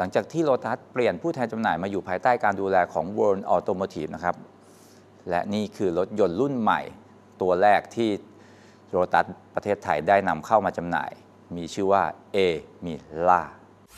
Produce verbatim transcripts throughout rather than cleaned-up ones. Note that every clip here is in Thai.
หลังจากที่ Lotus เปลี่ยนผู้แทนจำหน่ายมาอยู่ภายใต้การดูแลของ World Automotive นะครับและนี่คือรถยนต์รุ่นใหม่ตัวแรกที่ Lotus ประเทศไทยได้นำเข้ามาจำหน่ายมีชื่อว่า เอ มิล่า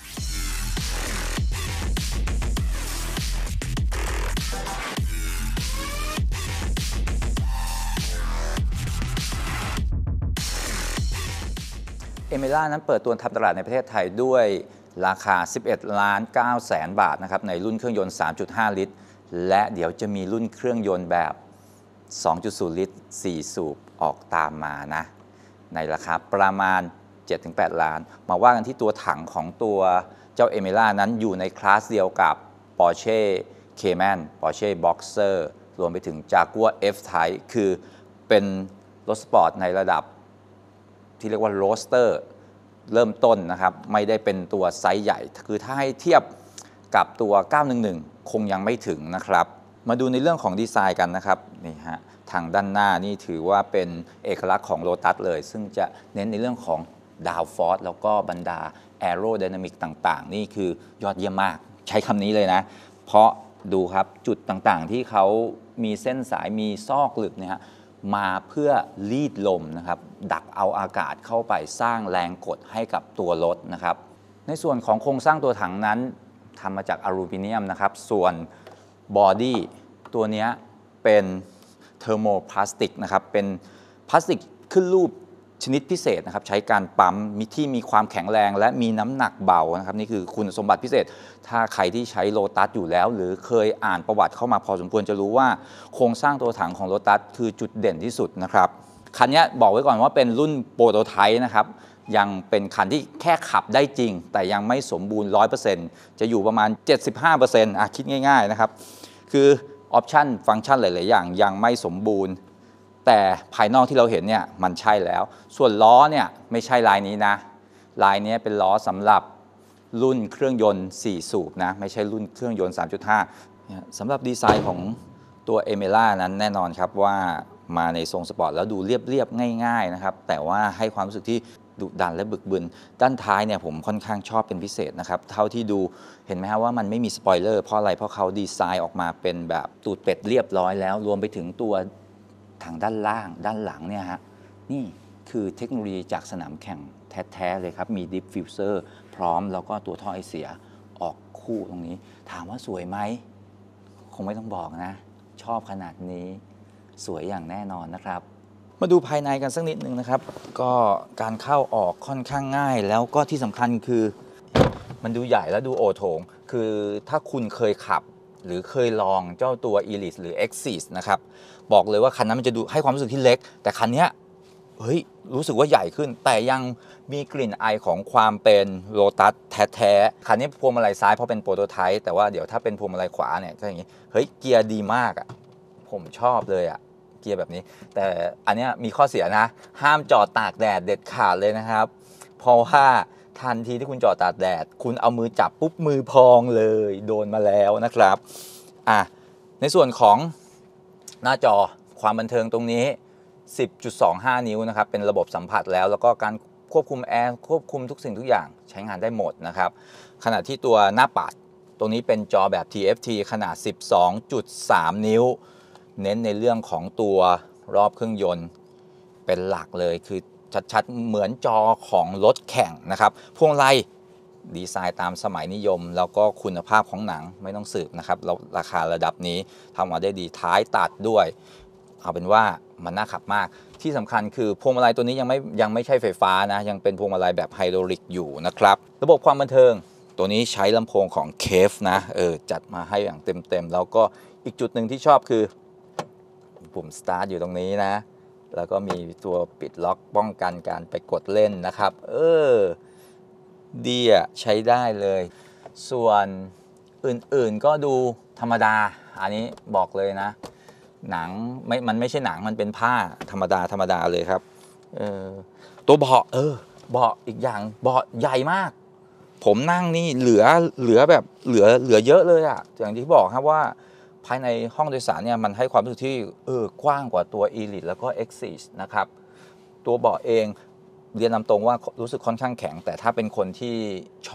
เอมิล่านั้นเปิดตัวทำตลาดในประเทศไทยด้วยราคา สิบเอ็ดล้านเก้าแสน บาทนะครับในรุ่นเครื่องยนต์ สามจุดห้า ลิตรและเดี๋ยวจะมีรุ่นเครื่องยนต์แบบ สองจุดศูนย์ ลิตร สี่ สูบออกตามมานะในราคาประมาณ เจ็ดถึงแปด ล้านมาว่ากันที่ตัวถังของตัวเจ้าเอมิล่านั้นอยู่ในคลาสเดียวกับ Porsche Cayman Porsche Boxer รวมไปถึง Jaguar F-Type คือเป็นรถสปอร์ตในระดับที่เรียกว่าโรสเตอร์เริ่มต้นนะครับไม่ได้เป็นตัวไซส์ใหญ่คือถ้าให้เทียบกับตัว เก้าหนึ่งหนึ่ง คงยังไม่ถึงนะครับมาดูในเรื่องของดีไซน์กันนะครับนี่ฮะทางด้านหน้านี่ถือว่าเป็นเอกลักษณ์ของ Lotus เลยซึ่งจะเน้นในเรื่องของดาวฟอร์สแล้วก็บรรดาแอโรไดนามิกต่างๆนี่คือยอดเยี่ยมมากใช้คำนี้เลยนะเพราะดูครับจุดต่างๆที่เขามีเส้นสายมีซอกหลึกเนี่ยฮะมาเพื่อรีดลมนะครับดักเอาอากาศเข้าไปสร้างแรงกดให้กับตัวรถนะครับในส่วนของโครงสร้างตัวถังนั้นทำมาจากอลูมิเนียมนะครับส่วนบอดี้ตัวนี้เป็นเทอร์โมพลาสติกนะครับเป็นพลาสติกขึ้นรูปชนิดพิเศษนะครับใช้การปั๊มมีที่มีความแข็งแรงและมีน้ำหนักเบานะครับนี่คือคุณสมบัติพิเศษถ้าใครที่ใช้โลตัสอยู่แล้วหรือเคยอ่านประวัติเข้ามาพอสมควรจะรู้ว่าโครงสร้างตัวถังของโลตัสคือจุดเด่นที่สุดนะครับคันนี้บอกไว้ก่อนว่าเป็นรุ่นโปรโตไทป์นะครับยังเป็นคันที่แค่ขับได้จริงแต่ยังไม่สมบูรณ์ ร้อยเปอร์เซ็นต์ จะอยู่ประมาณ เจ็ดสิบห้าเปอร์เซ็นต์ อ่ะคิดง่ายๆนะครับคือออปชันฟังก์ชันหลายๆอย่างยังไม่สมบูรณ์แต่ภายนอกที่เราเห็นเนี่ยมันใช่แล้วส่วนล้อเนี่ยไม่ใช่ลายนี้นะลายนี้เป็นล้อสำหรับรุ่นเครื่องยนต์สี่สูบนะไม่ใช่รุ่นเครื่องยนต์ สามจุดห้า สำหรับดีไซน์ของตัวเอมิล่านั้นแน่นอนครับว่ามาในทรงสปอร์ตแล้วดูเรียบๆง่ายๆนะครับแต่ว่าให้ความรู้สึกที่ดุดันและบึกบึนด้านท้ายเนี่ยผมค่อนข้างชอบเป็นพิเศษนะครับเท่าที่ดูเห็นไหมครับว่ามันไม่มีสปอยเลอร์เพราะอะไรเพราะเขาดีไซน์ออกมาเป็นแบบตูดเป็ดเรียบร้อยแล้วรวมไปถึงตัวทางด้านล่างด้านหลังเนี่ยฮะนี่คือเทคโนโลยีจากสนามแข่งแท้ๆเลยครับมีดิฟฟิวเซอร์พร้อมแล้วก็ตัวท่อไอเสียออกคู่ตรงนี้ถามว่าสวยไหมคงไม่ต้องบอกนะชอบขนาดนี้สวยอย่างแน่นอนนะครับมาดูภายในกันสักนิดนึงนะครับก็การเข้าออกค่อนข้างง่ายแล้วก็ที่สำคัญคือมันดูใหญ่และดูโอโถงคือถ้าคุณเคยขับหรือเคยลองเจ้าตัว Elise หรือ Exige นะครับบอกเลยว่าคันนั้นมันจะดูให้ความรู้สึกที่เล็กแต่คันนี้เฮ้ยรู้สึกว่าใหญ่ขึ้นแต่ยังมีกลิ่นอายของความเป็นโลตัสแท้ๆคันนี้พวงมาลัยซ้ายเพราะเป็นโปรโตไทป์แต่ว่าเดี๋ยวถ้าเป็นพวงมาลัยขวาเนี่ยก็อย่างนี้เฮ้ยเกียร์ดีมากอ่ะผมชอบเลยอ่ะเกียร์แบบนี้แต่อันนี้มีข้อเสียนะห้ามจอดตากแดดเด็ดขาดเลยนะครับเพราะว่าทันทีที่คุณจอดตากแดดคุณเอามือจับปุ๊บมือพองเลยโดนมาแล้วนะครับอ่ะในส่วนของหน้าจอความบันเทิงตรงนี้ สิบจุดสองห้า นิ้วนะครับเป็นระบบสัมผัสแล้วแล้วก็การควบคุมแอร์ควบคุมทุกสิ่งทุกอย่างใช้งานได้หมดนะครับขณะที่ตัวหน้าปัดตรงนี้เป็นจอแบบ ที เอฟ ที ขนาด สิบสองจุดสาม นิ้วเน้นในเรื่องของตัวรอบเครื่องยนต์เป็นหลักเลยคือชัดๆเหมือนจอของรถแข่งนะครับพวงมาลัยดีไซน์ตามสมัยนิยมแล้วก็คุณภาพของหนังไม่ต้องสืบนะครับแล้วราคาระดับนี้ทำมาได้ดีท้ายตัดด้วยเอาเป็นว่ามันน่าขับมากที่สำคัญคือพวงมาลัยตัวนี้ยังไม่ยังไม่ใช่ไฟฟ้านะยังเป็นพวงมาลัยแบบไฮดรอลิกอยู่นะครับระบบความบันเทิงตัวนี้ใช้ลำโพงของเคฟนะเออจัดมาให้อย่างเต็มๆแล้วก็อีกจุดหนึ่งที่ชอบคือปุ่มสตาร์ทอยู่ตรงนี้นะแล้วก็มีตัวปิดล็อกป้องกันการไปกดเล่นนะครับเออดีอ่ะใช้ได้เลยส่วนอื่นๆก็ดูธรรมดาอันนี้บอกเลยนะหนังไม่มันไม่ใช่หนังมันเป็นผ้าธรรมดาธรรมดาเลยครับเออตัวเบาะเออเบาะอีกอย่างเบาะใหญ่มากผมนั่งนี่เหลือเหลือแบบเหลือเหลือเยอะเลยอะอย่างที่บอกครับว่าภายในห้องโดยสารเนี่ยมันให้ความรู้สึกที่เออกว้างกว่าตัว Elite แล้วก็ Exige นะครับตัวเบาะเองเรียนนำตรงว่ารู้สึกค่อนข้างแข็งแต่ถ้าเป็นคนที่ชอบ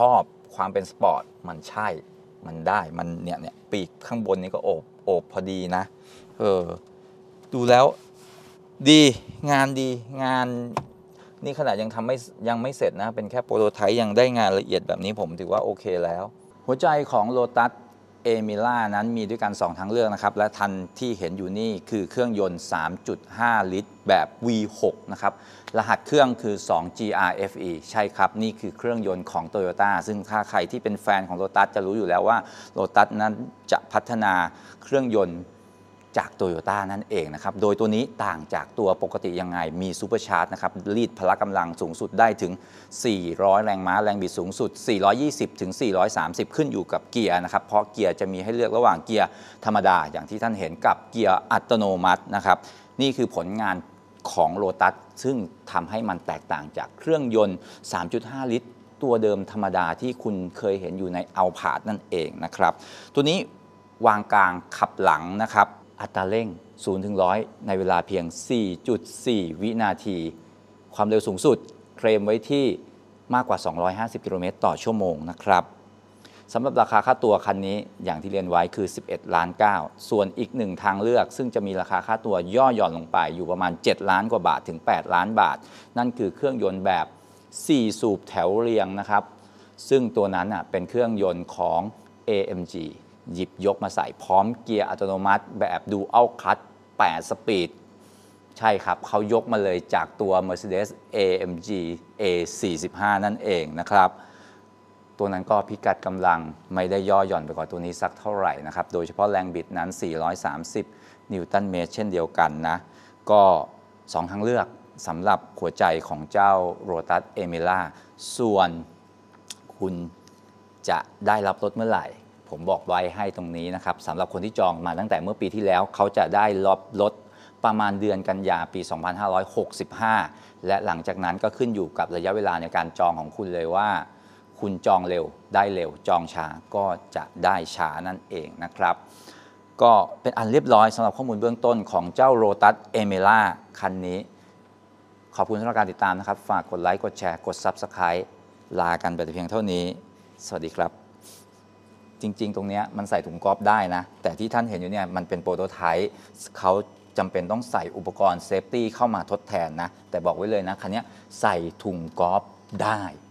ความเป็นสปอร์ตมันใช่มันได้มันเนี่ยเนี่ยปีกข้างบนนี้ก็โอบโอบพอดีนะเออดูแล้วดีงานดีงานนี่ขนาดยังทำไม่ยังไม่เสร็จนะเป็นแค่โปรโตไทป์ยังได้งานละเอียดแบบนี้ผมถือว่าโอเคแล้วหัวใจของ Lotus เอมิล่านั้นมีด้วยกัน สอง ทางเลือกนะครับและทันที่เห็นอยู่นี่คือเครื่องยนต์ สามจุดห้า ลิตรแบบ วี หก นะครับรหัสเครื่องคือ สอง จี อาร์ เอฟ อี ใช่ครับนี่คือเครื่องยนต์ของ Toyota ซึ่งถ้าใครที่เป็นแฟนของ Lotus จะรู้อยู่แล้วว่า Lotus นั้นจะพัฒนาเครื่องยนต์จาก Toyota นั่นเองนะครับโดยตัวนี้ต่างจากตัวปกติยังไงมีซูเปอร์ชาร์จนะครับรีดพละกำลังสูงสุดได้ถึงสี่ร้อยแรงม้าแรงบิดสูงสุดสี่ร้อยยี่สิบถึงสี่ร้อยสามสิบขึ้นอยู่กับเกียร์นะครับเพราะเกียร์จะมีให้เลือกระหว่างเกียร์ธรรมดาอย่างที่ท่านเห็นกับเกียร์อัตโนมัตินะครับนี่คือผลงานของ Lotus ซึ่งทำให้มันแตกต่างจากเครื่องยนต์ สามจุดห้า ลิตรตัวเดิมธรรมดาที่คุณเคยเห็นอยู่ใน Alphard นั่นเองนะครับตัวนี้วางกลางขับหลังนะครับอัตราเร่ง ศูนย์ถึงร้อย ในเวลาเพียง สี่จุดสี่ วินาที ความเร็วสูงสุดเคลมไว้ที่มากกว่า สองร้อยห้าสิบ กิโลเมตรต่อชั่วโมงนะครับสำหรับราคาค่าตัวคันนี้อย่างที่เรียนไว้คือ สิบเอ็ดล้านเก้า ส่วนอีกหนึ่งทางเลือกซึ่งจะมีราคาค่าตัวย่อหย่อนลงไปอยู่ประมาณ เจ็ด ล้านกว่าบาทถึง แปด ล้านบาท นั่นคือเครื่องยนต์แบบ สี่ สูบแถวเรียงนะครับซึ่งตัวนั้นเป็นเครื่องยนต์ของ เอ เอ็ม จี หยิบยกมาใส่พร้อมเกียร์อัตโนมัติแบบ Dual Clutch แปด สปีดใช่ครับเขายกมาเลยจากตัว Mercedes เอ เอ็ม จี เอ สี่สิบห้า นั่นเองนะครับตัวนั้นก็พิกัดกำลังไม่ได้ย่อหย่อนไปกว่าตัวนี้สักเท่าไหร่นะครับโดยเฉพาะแรงบิดนั้น สี่ร้อยสามสิบ นิวตันเมตรเช่นเดียวกันนะก็สองทางเลือกสำหรับหัวใจของเจ้า Lotus Emira ส่วนคุณจะได้รับรถเมื่อไหร่ผมบอกไว้ให้ตรงนี้นะครับสำหรับคนที่จองมาตั้งแต่เมื่อปีที่แล้วเขาจะได้รับรถประมาณเดือนกันยาปี สองพันห้าร้อยหกสิบห้า และหลังจากนั้นก็ขึ้นอยู่กับระยะเวลาในการจองของคุณเลยว่าคุณจองเร็วได้เร็วจองช้าก็จะได้ช้านั่นเองนะครับก็เป็นอันเรียบร้อยสำหรับข้อมูลเบื้องต้นของเจ้า Lotus Emira คันนี้ขอบคุณสำหรับการติดตามนะครับฝากกดไลค์กดแชร์กด ซับสไครบ์ ลากันไปแต่เพียงเท่านี้สวัสดีครับจริงๆตรงนี้มันใส่ถุงกอล์ฟได้นะแต่ที่ท่านเห็นอยู่เนี่ยมันเป็นโปรโตไทป์เขาจำเป็นต้องใส่อุปกรณ์เซฟตี้เข้ามาทดแทนนะแต่บอกไว้เลยนะคันนี้ใส่ถุงกอล์ฟได้